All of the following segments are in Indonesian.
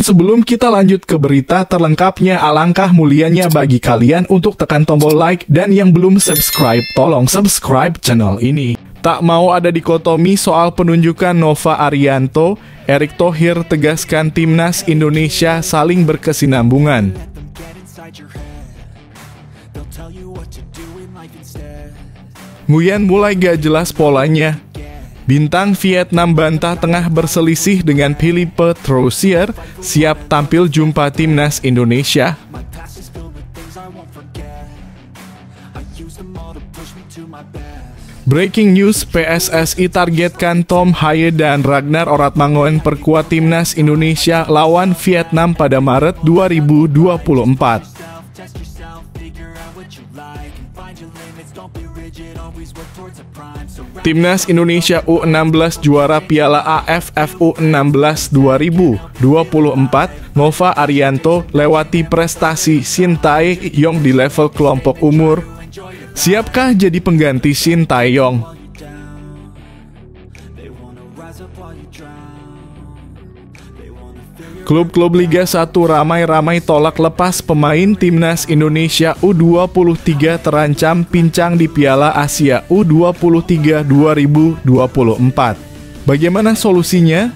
sebelum kita lanjut ke berita terlengkapnya, alangkah mulianya bagi kalian untuk tekan tombol like, dan yang belum subscribe, tolong subscribe channel ini. Tak mau ada dikotomi soal penunjukan Nova Arianto, Erick Thohir tegaskan timnas Indonesia saling berkesinambungan. Nguyen mulai gak jelas polanya. Bintang Vietnam bantah tengah berselisih dengan Philippe Troussier, siap tampil jumpa timnas Indonesia. Breaking news, PSSI targetkan Tom Haye dan Ragnar Oratmangoen perkuat timnas Indonesia lawan Vietnam pada Maret 2024. Timnas Indonesia U16 juara Piala AFF U16 2024, Nova Arianto lewati prestasi Shin Tae-yong di level kelompok umur. Siapkah jadi pengganti Shin Tae-yong? Klub-klub Liga 1 ramai-ramai tolak lepas pemain timnas Indonesia U23 terancam pincang di Piala Asia U23 2024. Bagaimana solusinya?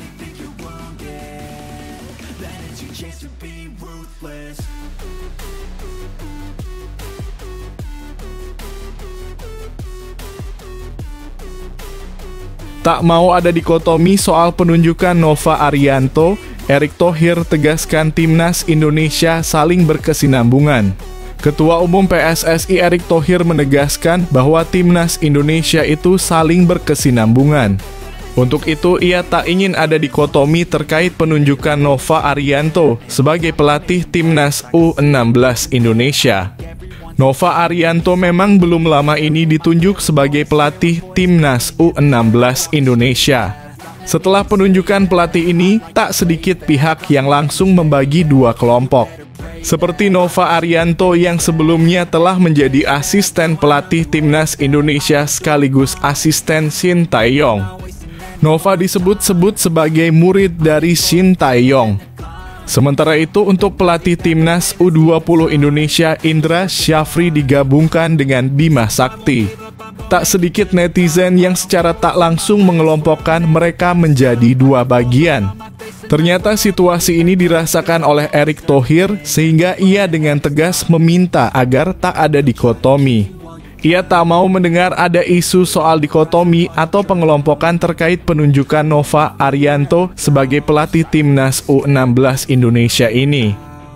Tak mau ada dikotomi soal penunjukan Nova Arianto, Erick Thohir tegaskan timnas Indonesia saling berkesinambungan. Ketua Umum PSSI Erick Thohir menegaskan bahwa timnas Indonesia itu saling berkesinambungan. Untuk itu, ia tak ingin ada dikotomi terkait penunjukan Nova Arianto sebagai pelatih timnas U16 Indonesia. Nova Arianto memang belum lama ini ditunjuk sebagai pelatih timnas U16 Indonesia. Setelah penunjukan pelatih ini, tak sedikit pihak yang langsung membagi dua kelompok. Seperti Nova Arianto yang sebelumnya telah menjadi asisten pelatih timnas Indonesia sekaligus asisten Shin Tae-yong. Nova disebut-sebut sebagai murid dari Shin Tae-yong. Sementara itu, untuk pelatih timnas U20 Indonesia, Indra Syafri digabungkan dengan Bima Sakti. Tak sedikit netizen yang secara tak langsung mengelompokkan mereka menjadi dua bagian. Ternyata situasi ini dirasakan oleh Erick Thohir sehingga ia dengan tegas meminta agar tak ada dikotomi. Ia tak mau mendengar ada isu soal dikotomi atau pengelompokan terkait penunjukan Nova Arianto sebagai pelatih timnas U16 Indonesia ini.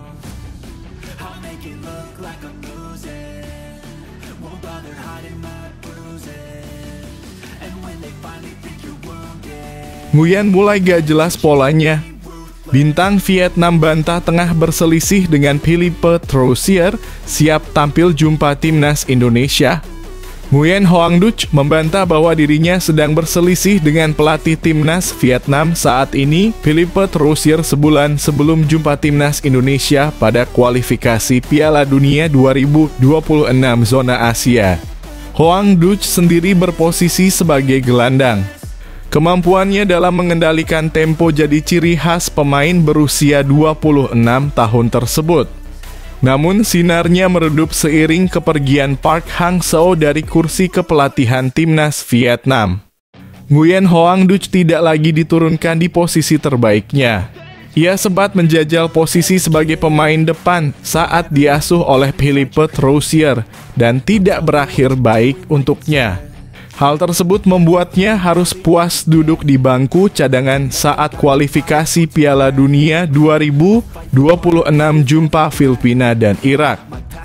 Nguyen mulai gak jelas polanya. Bintang Vietnam bantah tengah berselisih dengan Philippe Troussier, siap tampil jumpa timnas Indonesia. Nguyen Hoang Duc membantah bahwa dirinya sedang berselisih dengan pelatih timnas Vietnam saat ini, Philippe Troussier, sebulan sebelum jumpa timnas Indonesia pada kualifikasi Piala Dunia 2026 zona Asia. Hoang Duc sendiri berposisi sebagai gelandang. Kemampuannya dalam mengendalikan tempo jadi ciri khas pemain berusia 26 tahun tersebut. Namun sinarnya meredup seiring kepergian Park Hang-seo dari kursi kepelatihan timnas Vietnam. Nguyen Hoang Duc tidak lagi diturunkan di posisi terbaiknya. Ia sempat menjajal posisi sebagai pemain depan saat diasuh oleh Philippe Troussier dan tidak berakhir baik untuknya. Hal tersebut membuatnya harus puas duduk di bangku cadangan saat kualifikasi Piala Dunia 2026 jumpa Filipina dan Irak.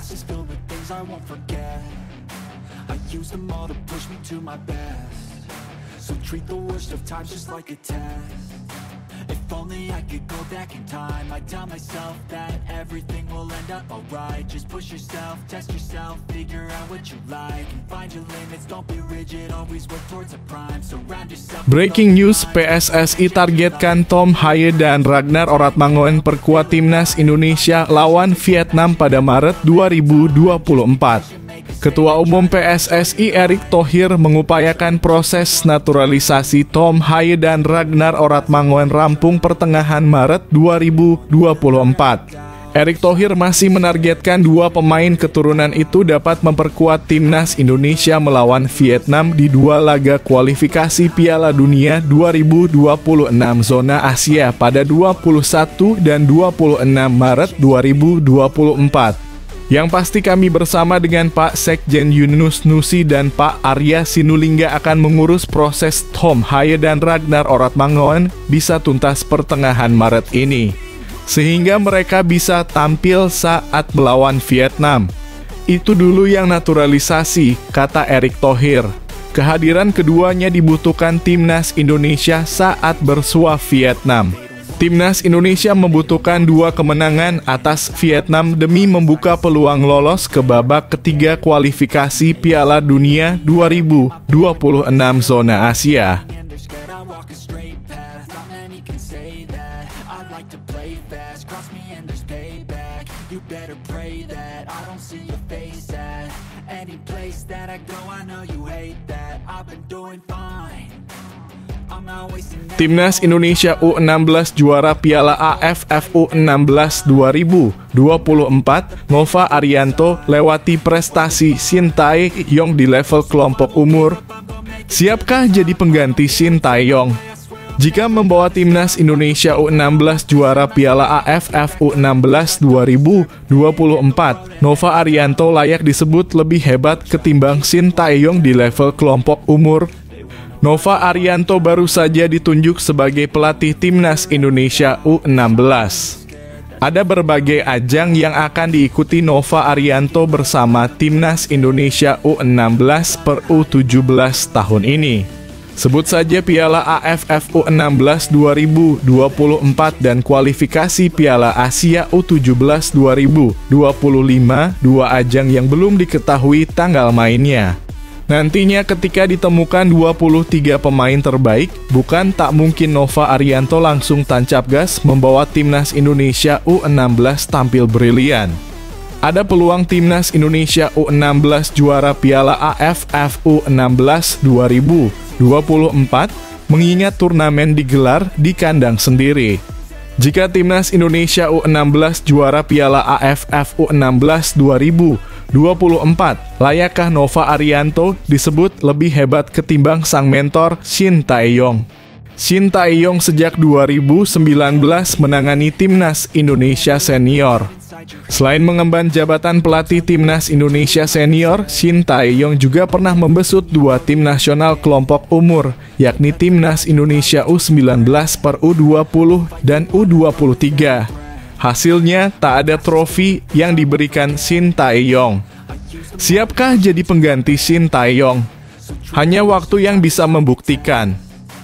If only I could go back in time, I'd tell myself that everything will end up alright. Just push yourself, test yourself, figure out what you like, and find your limits, don't be rigid, always work towards a prime. Surround yourself. Breaking news, PSSI targetkan Tom Haye dan Ragnar Oratmangoen perkuat timnas Indonesia lawan Vietnam pada Maret 2024. Ketua Umum PSSI Erick Thohir mengupayakan proses naturalisasi Tom Haye dan Ragnar Oratmangoen rampung pertengahan Maret 2024. Erick Thohir masih menargetkan dua pemain keturunan itu dapat memperkuat timnas Indonesia melawan Vietnam di dua laga kualifikasi Piala Dunia 2026 zona Asia pada 21 dan 26 Maret 2024. Yang pasti kami bersama dengan Pak Sekjen Yunus Nusi dan Pak Arya Sinulinga akan mengurus proses Tom Haye dan Ragnar Oratmangoen bisa tuntas pertengahan Maret ini, sehingga mereka bisa tampil saat melawan Vietnam. Itu dulu yang naturalisasi, kata Erick Thohir. Kehadiran keduanya dibutuhkan timnas Indonesia saat bersua Vietnam. Timnas Indonesia membutuhkan dua kemenangan atas Vietnam demi membuka peluang lolos ke babak ketiga kualifikasi Piala Dunia 2026 zona Asia. Timnas Indonesia U16 juara Piala AFF U16 2024, Nova Arianto lewati prestasi Shin Tae-yong di level kelompok umur. Siapkah jadi pengganti Shin Tae-yong? Jika membawa timnas Indonesia U16 juara Piala AFF U16 2024, Nova Arianto layak disebut lebih hebat ketimbang Shin Tae-yong di level kelompok umur. Nova Arianto baru saja ditunjuk sebagai pelatih timnas Indonesia U16. Ada berbagai ajang yang akan diikuti Nova Arianto bersama timnas Indonesia U16 per U17 tahun ini. Sebut saja Piala AFF U16 2024 dan kualifikasi Piala Asia U17 2025, dua ajang yang belum diketahui tanggal mainnya. Nantinya ketika ditemukan 23 pemain terbaik, bukan tak mungkin Nova Arianto langsung tancap gas membawa timnas Indonesia U16 tampil brilian. Ada peluang timnas Indonesia U16 juara Piala AFF U16 2024 mengingat turnamen digelar di kandang sendiri. Jika timnas Indonesia U16 juara Piala AFF U16 2024, layakkah Nova Arianto disebut lebih hebat ketimbang sang mentor Shin Tae-yong? Shin Tae-yong sejak 2019 menangani timnas Indonesia senior. Selain mengemban jabatan pelatih timnas Indonesia senior, Shin Tae-yong juga pernah membesut dua tim nasional kelompok umur, yakni timnas Indonesia U19 per U20 dan U23. Hasilnya tak ada trofi yang diberikan Shin Tae-yong. Siapkah jadi pengganti Shin Tae-yong? Hanya waktu yang bisa membuktikan.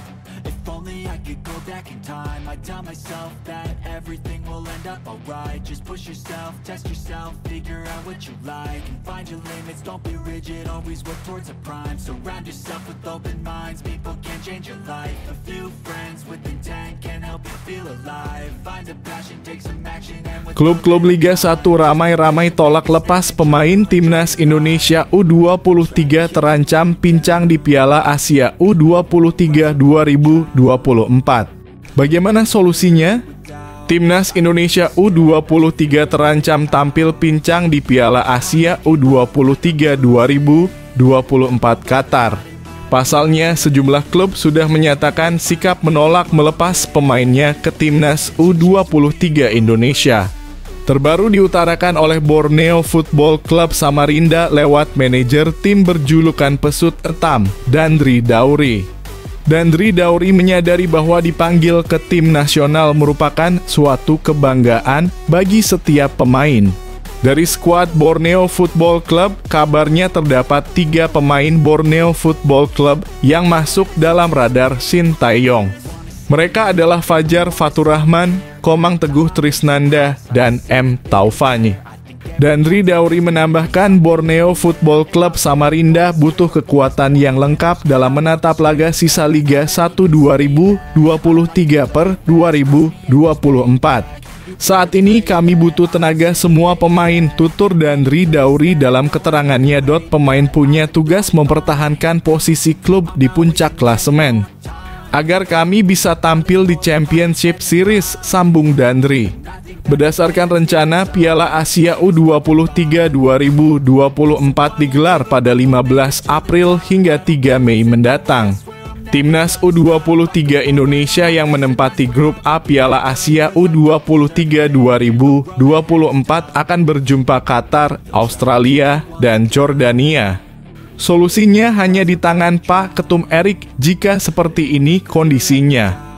Klub-klub Liga 1 ramai-ramai tolak lepas pemain timnas Indonesia U23 terancam pincang di Piala Asia U23 2024. Bagaimana solusinya? Timnas Indonesia U23 terancam tampil pincang di Piala Asia U23 2024 Qatar. Pasalnya, sejumlah klub sudah menyatakan sikap menolak melepas pemainnya ke timnas U23 Indonesia. Terbaru diutarakan oleh Borneo Football Club Samarinda lewat manajer tim berjulukan Pesut Etam, Dandri Dauri. Dandri Dauri menyadari bahwa dipanggil ke tim nasional merupakan suatu kebanggaan bagi setiap pemain. Dari skuad Borneo Football Club, kabarnya terdapat 3 pemain Borneo Football Club yang masuk dalam radar Shin Tae-yong. Mereka adalah Fajar Faturrahman, Komang Teguh Trisnanda, dan M. Taufani. Dandri Dauri menambahkan Borneo Football Club Samarinda butuh kekuatan yang lengkap dalam menatap laga sisa Liga 1 2023 per 2024. Saat ini kami butuh tenaga semua pemain, tutur Dandri Dauri dalam keterangannya. Pemain punya tugas mempertahankan posisi klub di puncak klasemen agar kami bisa tampil di Championship Series, sambung Dandri. Berdasarkan rencana, Piala Asia U23 2024 digelar pada 15 April hingga 3 Mei mendatang. Timnas U23 Indonesia yang menempati grup A Piala Asia U23 2024 akan berjumpa Qatar, Australia, dan Jordania. Solusinya hanya di tangan Pak Ketum Erik jika seperti ini kondisinya.